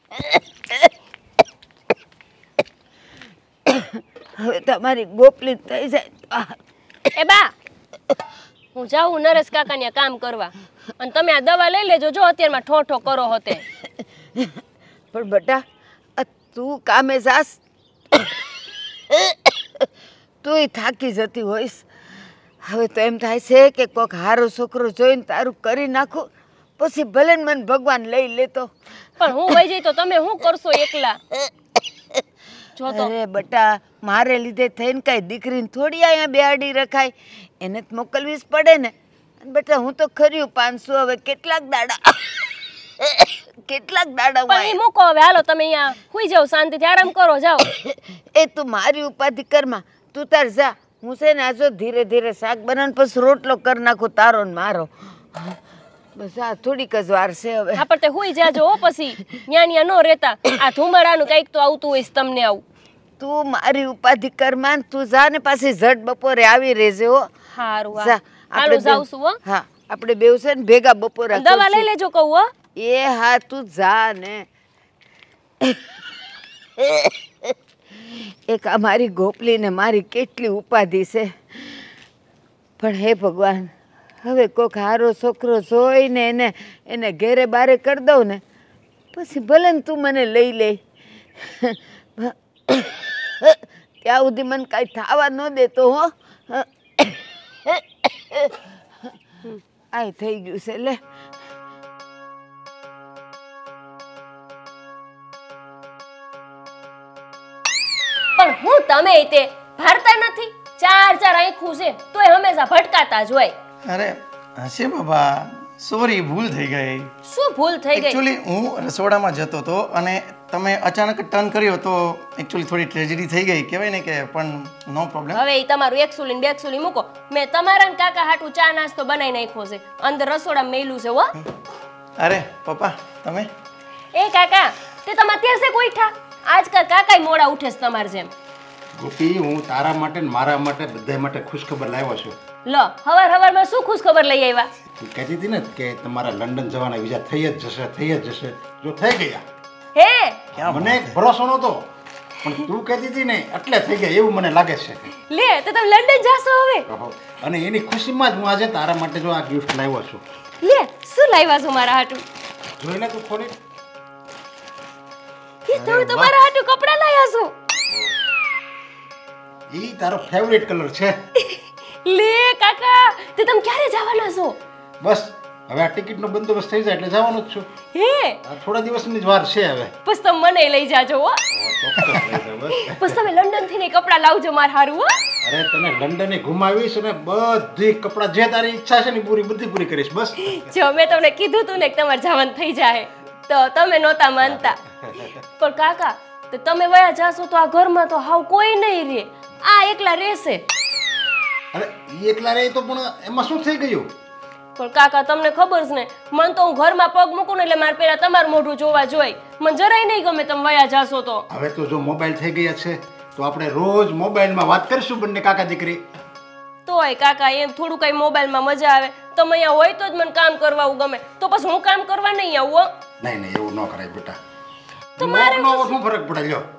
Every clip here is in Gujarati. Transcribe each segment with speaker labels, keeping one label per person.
Speaker 1: હવે તમારી ગોપલી થઈ જાય.
Speaker 2: એ બા, હું જાઉં નરેશ કાકાને કામ કરવા અને તમે આ દવા લઈ લેજો. જો અત્યારમાં ઠોઠો કરો હોતે.
Speaker 1: પણ બેટા તું કામે જાસ, તુંય થાકી જતી હોઈશ. હવે તો એમ થાય છે કે કોઈક હારો છોકરો જોઈને તારું કરી નાખું, પછી ભલે ને મને ભગવાન લઈ લેતો.
Speaker 2: પણ હું વહી જઈ તો તમે શું કરશો એકલા?
Speaker 1: અરે બટા, મારે લીધે થઈને કઈ દીકરીને થોડી અહીંયા બેહાડી રખાય, એને જ મોકલવી જ પડે ને. બેટા હું તો ખર્યું 500, હવે કેટલાક દાડા
Speaker 2: પણ ઈ મૂકો હવે. હાલો તમે અહીંયા હુઈ જાઓ, શાંતિથી આરામ કરો, જાઓ.
Speaker 1: એ તું મારી ઉપાધિ કરમાં, તું તાર જા. હું છે ને આજો ધીરે ધીરે શાક બનાવ, પછી રોટલો કરી નાખું તારો ને મારો. બસ આ થોડીક જ વાર છે હવે.
Speaker 2: હા પણ તે હુઈ જાજો હો, પછી ન્યા નો રહેતા. આ ધુમાડાનું કઈક તો આવતું હોય તમને આવું.
Speaker 1: તું મારી ઉપાધિ કરમાં, તું જા ને પાછી ઝટ બપોરે આવી રહેજે હો.
Speaker 2: હારું
Speaker 1: જા.
Speaker 2: આપણે જાઉં છું હો.
Speaker 1: હા આપણે બેવ છે ને ભેગા બપોરે
Speaker 2: દવા લઈ લેજો કહું હો.
Speaker 1: એ હા તું જા ને. એક અમારી ગોપલી ને મારી કેટલી ઉપાધિ છે. પણ હે ભગવાન, હવે કોઈક હારો છોકરો જોઈને એને ઘેરે બારે કરી દઉં ને, પછી ભલે ને તું મને લઈ લે. ત્યાં સુધી મને કાંઈ થવા ન દેતો હો. આય થઈ ગયું છે લે.
Speaker 2: પણ હું તમે તે ભારતા નથી. ચાર આંખું છે તોય હંમેશા ભટકાતા જ હોય.
Speaker 3: અરે હશે બાબા, સોરી, ભૂલ થઈ ગઈ.
Speaker 2: શું ભૂલ થઈ ગઈ?
Speaker 3: એકચ્યુઅલી હું રસોડામાં જતો હતો અને તમે અચાનક ટર્ન કર્યો તો એકચ્યુઅલી થોડી ટ્રેજેડી થઈ ગઈ કહેવાય ને કે, પણ નો પ્રોબ્લેમ.
Speaker 2: હવે ઈ તમારું એકસુલી ને બેકસુલી મૂકો. મેં તમારા ને કાકા હાટુ ચા નાસ્તો બનાવી નાખ્યો છે, અંદર રસોડામાં મેલું છે હો.
Speaker 3: અરે પપ્પા તમે?
Speaker 2: એ કાકા, તે તમાર તેસે ગોઈઠા. આજકાલ કાકાય મોડા ઉઠે છે તમાર જેમ.
Speaker 4: ગોપી, હું તારા માટે ને મારા માટે બધા માટે ખુશખબર લાવ્યો છું.
Speaker 2: લો, હવારમાં શું ખુશખબર લઈ આવ્યા?
Speaker 4: તું કહેતી હતી ને કે તમારા લંડન જવાના વિઝા થઈ જ જશે. જો થઈ ગયા.
Speaker 2: હે?
Speaker 4: મને ભરોસો નહોતો, પણ તું કહેતી હતી ને એટલે થઈ ગયા એવું મને લાગે છે.
Speaker 2: લે, તો તમે લંડન જાશો હવે?
Speaker 4: અને એની ખુશીમાં જ હું આજે તારા માટે જો આ ગિફ્ટ લાવ્યો છું.
Speaker 2: લે, શું લાવ્યા છો મારા હાટુ?
Speaker 4: જોઈને તું ખોલી.
Speaker 2: એ તમે તમારા હાટુ કપડા લાવ્યા છો?
Speaker 4: ઈ તારો ફેવરિટ કલર છે.
Speaker 2: લે કાકા, તે તમે ક્યારે જવાના છો?
Speaker 4: બસ હવે આ ટિકિટનો બંદોબસ્ત થઈ જાય એટલે જવાનું જ છું.
Speaker 2: હે?
Speaker 4: થોડા દિવસની જ વાર છે હવે.
Speaker 2: બસ તમે મને લઈ જાજો હો. બસ તમે લંડન થી ને કપડા લાવજો માર હારું હો.
Speaker 4: અરે તને લંડને ઘુમાવીશ અને બધી કપડા જે તારી ઈચ્છા છે ને બધી પૂરી કરીશ. બસ
Speaker 2: જો મેં તમને કીધું તું ને કે તમાર જવાનું થઈ જાય તો તમે નહોતા માનતા. પણ કાકા, તો તમે વયા જાશો તો આ ઘરમાં તો હાવ કોઈ નહીં રહે. આ એકલા રહેશે.
Speaker 4: અરે ઈ એકલા રહે તો પણ એમાં શું થઈ ગયું?
Speaker 2: પણ કાકા તમને ખબર છે ને, મને તો હું ઘરમાં પગ મૂકું ને એટલે મારે પેલા તમારું મોઢું જોવા જોઈએ. મને જરાય નહીં ગમે તમે વયા જાશો તો.
Speaker 4: હવે તો જો મોબાઈલ થઈ ગયા છે તો આપણે રોજ મોબાઈલમાં વાત કરીશું બંને કાકા દીકરી.
Speaker 2: તોય કાકા એમ થોડું કઈ મોબાઈલમાં મજા આવે. તમે અહીંયા હોય તો જ મને કામ કરવા ગમે, તો પછી હું કામ કરવા નહીં આવું.
Speaker 4: નહીં એવું ન કરાય બેટા.
Speaker 2: તમારે
Speaker 4: શું ફરક પડે? લ્યો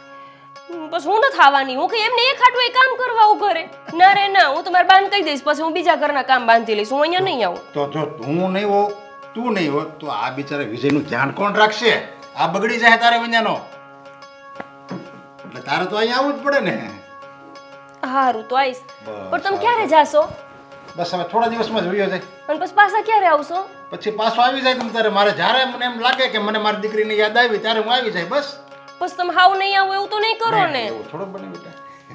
Speaker 2: બસ હું નથી આવવાની. હું કઈ એમને એક હાટું એ કામ કરવા આવું ઘરે? ના રે ના, હું તમારે બાંધ કહી દઈશ, પછી હું બીજા ઘરના કામ બાંધી લઈશ. હું અહીંયા નહીં આવું.
Speaker 4: તો જો હું નહીં હોઉં, તું નહીં હો તો આ બિચારા વિજયનું ધ્યાન કોણ રાખશે? આ બગડી જાય તારે વિન્યાનો. એટલે તારે તો અહીંયા આવવું જ પડે ને.
Speaker 2: હારું તો આવીશ. પણ તમે ક્યારે જાશો?
Speaker 4: બસ હવે થોડા દિવસમાં જ વયો જાય.
Speaker 2: અને પછી પાછા ક્યારે આવશો?
Speaker 4: પછી પાછો આવી જાય તમ તારે. મારે જ્યારે મને એમ લાગે કે મને મારી દીકરીની યાદ આવી ત્યારે હું આવી જાય. બસ
Speaker 2: પછી તમે હાવ નહીં આવો એવું તો નહીં કરો ને?
Speaker 4: થોડો બને બેટા.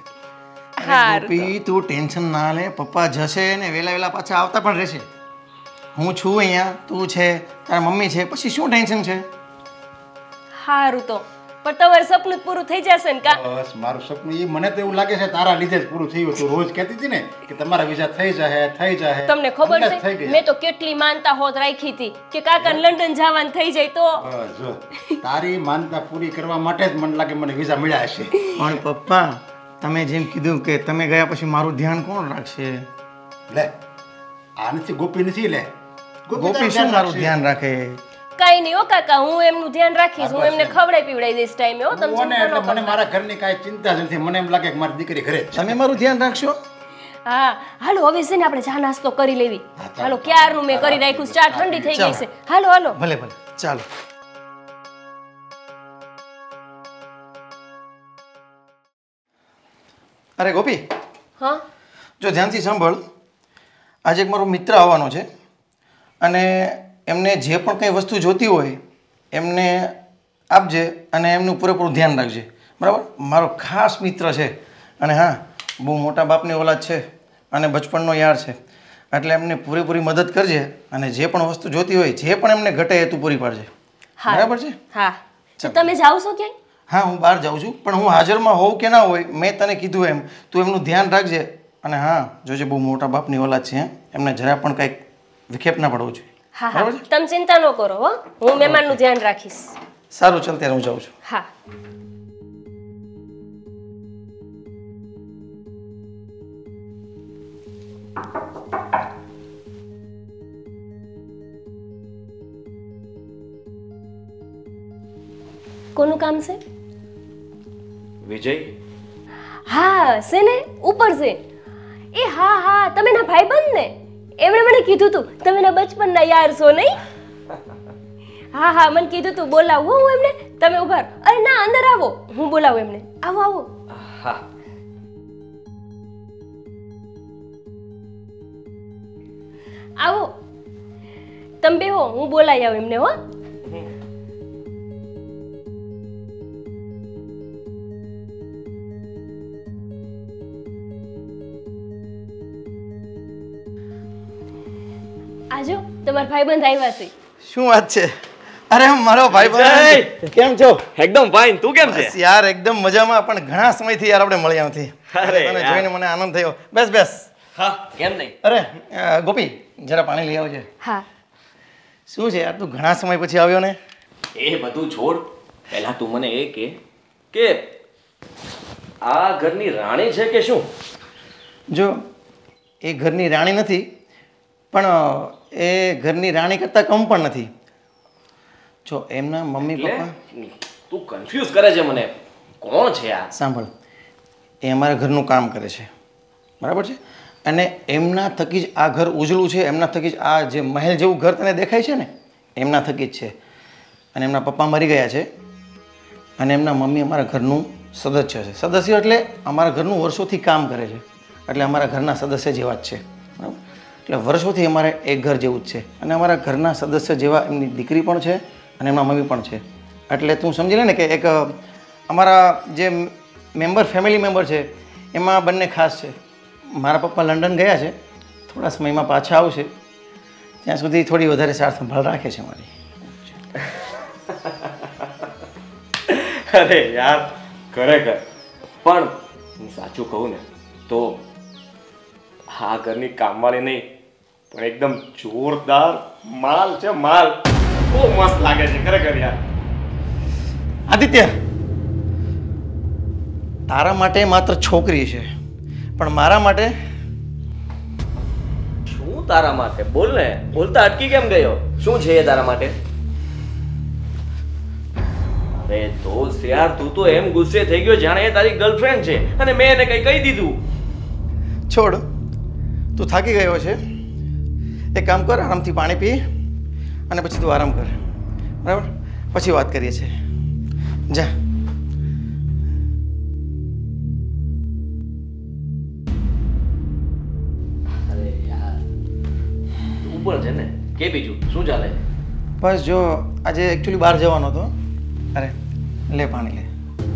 Speaker 3: ગોપી તું ટેન્શન ના લે, પપ્પા જશે ને વેલા પાછા આવતા પણ રહેશે. હું છું અહીંયા, તું છે, તારા મમ્મી છે, પછી શું ટેન્શન છે?
Speaker 2: હારું તો પણ તમારું સપનું પૂરું થઈ જશે ને? કા
Speaker 4: બસ મારું સપનું એ મને તો એવું લાગે છે તારા લીધે જ પૂરું થયું. તું રોજ કહેતી હતી ને કે તમારા વિઝા થઈ જાય.
Speaker 2: તમને ખબર છે મેં તો કેટલી માનતા હોત રાખી હતી કે કાકા લંડન જવાનું થઈ જાય તો.
Speaker 4: જો તારી માનતા પૂરી કરવા માટે જ મને લાગે મને વિઝા મળ્યા હશે.
Speaker 3: પણ પપ્પા તમે જેમ કીધું કે તમે ગયા પછી મારું ધ્યાન કોણ રાખશે?
Speaker 4: લે આ નથી ગોપી નથી. લે
Speaker 3: ગોપી શું મારું ધ્યાન રાખે?
Speaker 2: કાંઈ નહીં હો કાકા, હું એમનું ધ્યાન રાખીશ. હું એમને ખવડાવી પીવડાવી દઈશ ટાઈમે હો. તમે
Speaker 4: તું ને
Speaker 2: ચિંતા
Speaker 4: એટલે
Speaker 2: ન
Speaker 4: મને
Speaker 2: કરો.
Speaker 4: મારા ઘરની કાંઈ ચિંતા જ નથી. મને એમ લાગે કે મારી દીકરી ઘરે જ છે.
Speaker 3: તમે મારું ધ્યાન રાખશો.
Speaker 2: હા હાલો હવે છે ને આપણે ચા નાસ્તો કરી લેવી. હાલો ક્યારનું મેં કરી રાખ્યું છે. ચા ઠંડી થઈ ગઈ છે. હાલો હાલો.
Speaker 3: ભલે ભલે ચાલો. અરે ગોપી,
Speaker 2: હા
Speaker 3: જો ધ્યાનથી સાંભળ. આજે એક મારો મિત્ર આવવાનો છે અને એમને જે પણ કંઈ વસ્તુ જોતી હોય એમને આપજે અને એમનું પૂરેપૂરું ધ્યાન રાખજે, બરાબર? મારો ખાસ મિત્ર છે અને હા, બહુ મોટા બાપની ઓલાદ છે અને બચપણનો યાર છે, એટલે એમને પૂરેપૂરી મદદ કરજે અને જે પણ વસ્તુ જોતી હોય, જે પણ એમને ઘટે એ તું પૂરી પાડજે, બરાબર છે?
Speaker 2: હા. તો તમે જાઓ છો ક્યાંય?
Speaker 3: હા, હું બહાર જાઉં છું, પણ હું હાજરમાં હોઉં કે ના હોય મેં તને કીધું એમ તું એમનું ધ્યાન રાખજે. અને હા, જોજે બહુ મોટા બાપની ઓલાદ છે, એમને જરા પણ કંઈક વિક્ષેપ ના પડવો જોઈએ.
Speaker 2: હા હા, તમે ચિંતા ન કરો હો, હું મહેમાનનું ધ્યાન રાખીશ.
Speaker 3: સારું, ચાલ ત્યારે હું જાઉં છું.
Speaker 2: હા. કોનું કામ છે?
Speaker 5: વિજય?
Speaker 2: હા છે ને, ઉપર છે. એ હા હા, તમે ના ભાઈબંધ ને? એમણે મને કીધું તું તમે ના બચપનના યાર છો નહીં? હા હા, મને કીધું તું બોલાવું હું એમને. તમે ઉભા રહો. અરે ના, અંદર આવો, હું બોલાવું એમને. આવો આવો.
Speaker 5: હા.
Speaker 2: આવો તમે બેહો, હું બોલાઈ આવું એમને હો. આજો તમારા ભાઈબંધ આવ્યા છે.
Speaker 3: શું વાત છે? અરે મારો ભાઈ કેમ છો?
Speaker 5: એકદમ ફાઇન. તું કેમ છે?
Speaker 3: બસ યાર એકદમ મજામાં, પણ ઘણા સમયથી યાર આપણે મળ્યા નથી.
Speaker 5: અરે
Speaker 3: તને જોઈને મને આનંદ થયો. બેસ બેસ.
Speaker 5: હા, કેમ નહીં?
Speaker 3: અરે ગોપી, જરા પાણી લઈ આવજે.
Speaker 2: હા.
Speaker 3: શું છે યાર, તું ઘણા સમય પછી આવ્યો ને?
Speaker 5: એ બધું છોડ. પહેલા તું મને એ કે આ ઘરની રાણી છે કે શું?
Speaker 3: જો એ ઘરની રાણી નથી, પણ એ ઘરની રાણી કરતાં કમ પણ નથી. જો એમના મમ્મી પપ્પા.
Speaker 5: તું કન્ફ્યુઝ કરે છે મને. કોણ છે આ?
Speaker 3: સાંભળ, એ અમારા ઘરનું કામ કરે છે, બરાબર છે? અને એમના થકી જ આ ઘર ઉજળું છે, એમના થકી જ આ જે મહેલ જેવું ઘર તને દેખાય છે ને, એમના થકી જ છે. અને એમના પપ્પા મરી ગયા છે અને એમના મમ્મી અમારા ઘરનું સદસ્ય છે. સદસ્ય એટલે અમારા ઘરનું વર્ષોથી કામ કરે છે, એટલે અમારા ઘરના સદસ્ય જેવા જ છે, બરાબર? એટલે વર્ષોથી અમારે એક ઘર જેવું જ છે અને અમારા ઘરના સદસ્ય જેવા એમની દીકરી પણ છે અને એમના મમ્મી પણ છે. એટલે તું સમજી લે ને કે એક અમારા જે ફેમિલી મેમ્બર છે એમાં બંને ખાસ છે. મારા પપ્પા લંડન ગયા છે, થોડા સમયમાં પાછા આવશે, ત્યાં સુધી થોડી વધારે સાર સંભાળ રાખે છે મારી.
Speaker 5: અરે યાર, ખરેખર. પણ હું સાચું કહું ને તો આ ઘરની કામવાળી નહીં, પણ એકદમ જોરદાર માલ છે. માલ બહુ મસ્ત લાગે છે ખરેખર યાર.
Speaker 3: આદિત્ય, તારા માટે માત્ર છોકરી છે, પણ મારા માટે
Speaker 5: શું? તારા માટે? બોલ ને. બોલતા અટકી કેમ ગયો? શું છે એ તારા માટે? અરે દોસ્ત યાર, તું તો એમ ગુસ્સે થઈ ગયો જાણે એ તારી ગર્લફ્રેન્ડ છે અને મેં એને કઈ કહી દીધું.
Speaker 3: છોડ, તું થાકી ગયો છે, એક કામ કર, આરામથી પાણી પી અને પછી તું આરામ કર, બરાબર? પછી વાત કરીએ છીએ. જા.
Speaker 5: અરે યાર, તું પણ છે ને. કે બીજું શું ચાલે?
Speaker 3: બસ જો આજે એકચ્યુઅલી બહાર જવાનો હતો. અરે લે પાણી લે.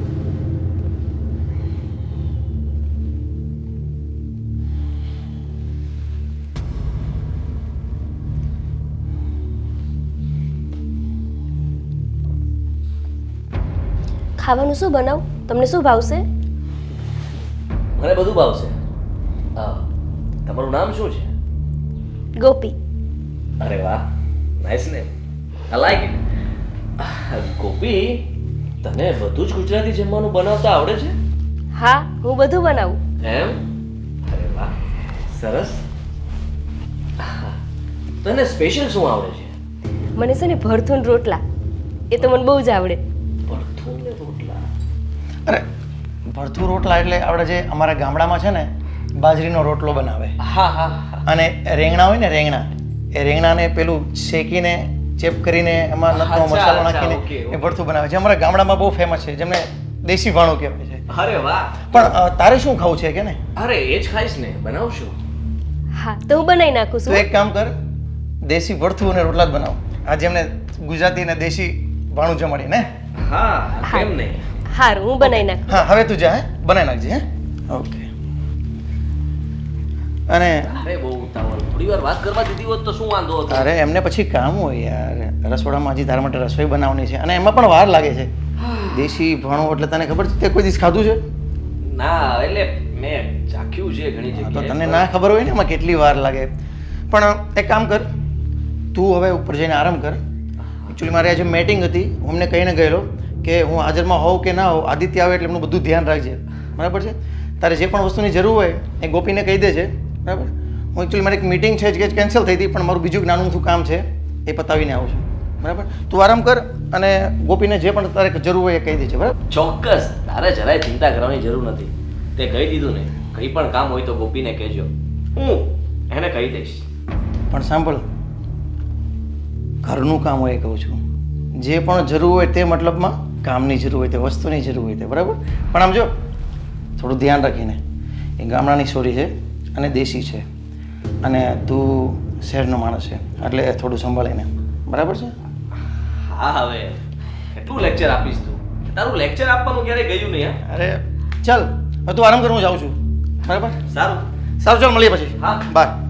Speaker 2: ખાવાનું શું બનાવું? તમને શું ભાવશે?
Speaker 5: મને બધું ભાવશે. તમારું નામ શું છે?
Speaker 2: ગોપી.
Speaker 5: અરે વાહ, nice name. I like it. Gopi, તને બધું જ ગુજરાતી જમવાનું બનાવતા આવડે છે?
Speaker 2: હા, હું બધું બનાવું.
Speaker 5: એમ? અરે વાહ, સરસ. તને સ્પેશિયલ શું આવડે છે?
Speaker 2: મને છે ને ભરથું ને રોટલા એ તો મને બહુ જ આવડે.
Speaker 5: ભરથું ને રોટલા?
Speaker 3: અરે ભરથું રોટલા એટલે આપણે જે અમારા ગામડામાં છે ને બાજરીનો રોટલો બનાવે.
Speaker 5: હા હા હા.
Speaker 3: અને રેંગણા હોય ને રેંગણા, એ રેંગણાને પેલું શેકીને ચેપ કરીને એમાં નતનો
Speaker 5: અચ્છા,
Speaker 3: મસાલો
Speaker 5: અચ્છા,
Speaker 3: નાખીને
Speaker 5: ઓકે,
Speaker 3: એ ભરથું બનાવે છે. અમારા ગામડામાં બહુ ફેમસ છે, જેમને દેશી ભાણું કહેવાય છે.
Speaker 5: અરે વાહ.
Speaker 3: પણ તારે શું ખાવું છે કે ને?
Speaker 5: અરે એ જ ખાઈશ ને, બનાવશો?
Speaker 2: હા તો હું બનાવી નાખું
Speaker 3: તો
Speaker 2: છું.
Speaker 3: એક કામ કર, દેશી ભરથું અને રોટલા જ બનાવ. આજે એમને ગુજરાતી અને દેશી ભાણું જમાડી ને.
Speaker 5: હા કેમ નહીં.
Speaker 2: હારું હું બનાવી નાખું.
Speaker 3: હા હવે તું જા, બનાવી નાખજે. હે ઓકે. અને
Speaker 5: અરે બહુ ઉતાવળ, થોડી વાર વાત કરવા દીધી હોત તો શું વાંધો હતો?
Speaker 3: અરે એમને પછી કામ હોય યાર, રસોડામાં હજી તારા માટે રસોઈ બનાવવાની છે અને એમાં પણ વાર લાગે છે. દેશી ભાણું એટલે તને ખબર છે તે કોઈ દિવસ ખાધું છે?
Speaker 5: ના એટલે મેં ચાખ્યું છે ઘણી
Speaker 3: તો
Speaker 5: જગ્યાએ.
Speaker 3: તને ના ખબર હોય ને એમાં કેટલી વાર લાગે. પણ એક કામ કર, તું હવે ઉપર જઈને આરામ કર. એકચ્યુઅલી મારે આજે મીટિંગ હતી, હું એમને કહીને ગયેલો કે હું હાજરમાં હોઉં કે ના હોઉં, આદિત્ય આવે એટલે એમનું બધું ધ્યાન રાખજે, બરાબર છે? તારે જે પણ વસ્તુની જરૂર હોય એ ગોપીને કહી દેજે, બરાબર? હું એકચ્યુઅલી મારી એક મીટિંગ છે જે કેન્સલ થઈ હતી, પણ મારું બીજું નાનું મોટું કામ છે એ પતાવીને આવું છું, બરાબર? તું આરામ કર અને ગોપીને જે પણ તારે જરૂર હોય એ કહી દેજે, બરાબર?
Speaker 5: ચોક્કસ, તારે જરાય ચિંતા કરવાની જરૂર નથી. તે કહી દીધું ને, કંઈ પણ કામ હોય તો ગોપીને કહેજો, હું એને કહી દઈશ.
Speaker 3: પણ સાંભળ, ઘરનું કામ હોય એ કહું છું, જે પણ જરૂર હોય તે મતલબમાં કામની જરૂર હોય તે, વસ્તુની જરૂર હોય તે, બરાબર? પણ આમ જો થોડું ધ્યાન રાખીને, એ ગામડાની છોરી છે અને દેશી છે અને તું શહેરનો માણસ છે એટલે થોડું સંભાળીને, બરાબર છે?
Speaker 5: હા હવે કેટલું લેક્ચર આપીશ તું? તારું લેક્ચર આપવાનું ક્યારેય ગયું નહીં. હા
Speaker 3: અરે ચાલ હવે તું આરામ કર, હું જાઉં છું, બરાબર?
Speaker 5: સારું
Speaker 3: સારું, ચાલ મળીએ પછી.
Speaker 5: હા.
Speaker 3: બાય.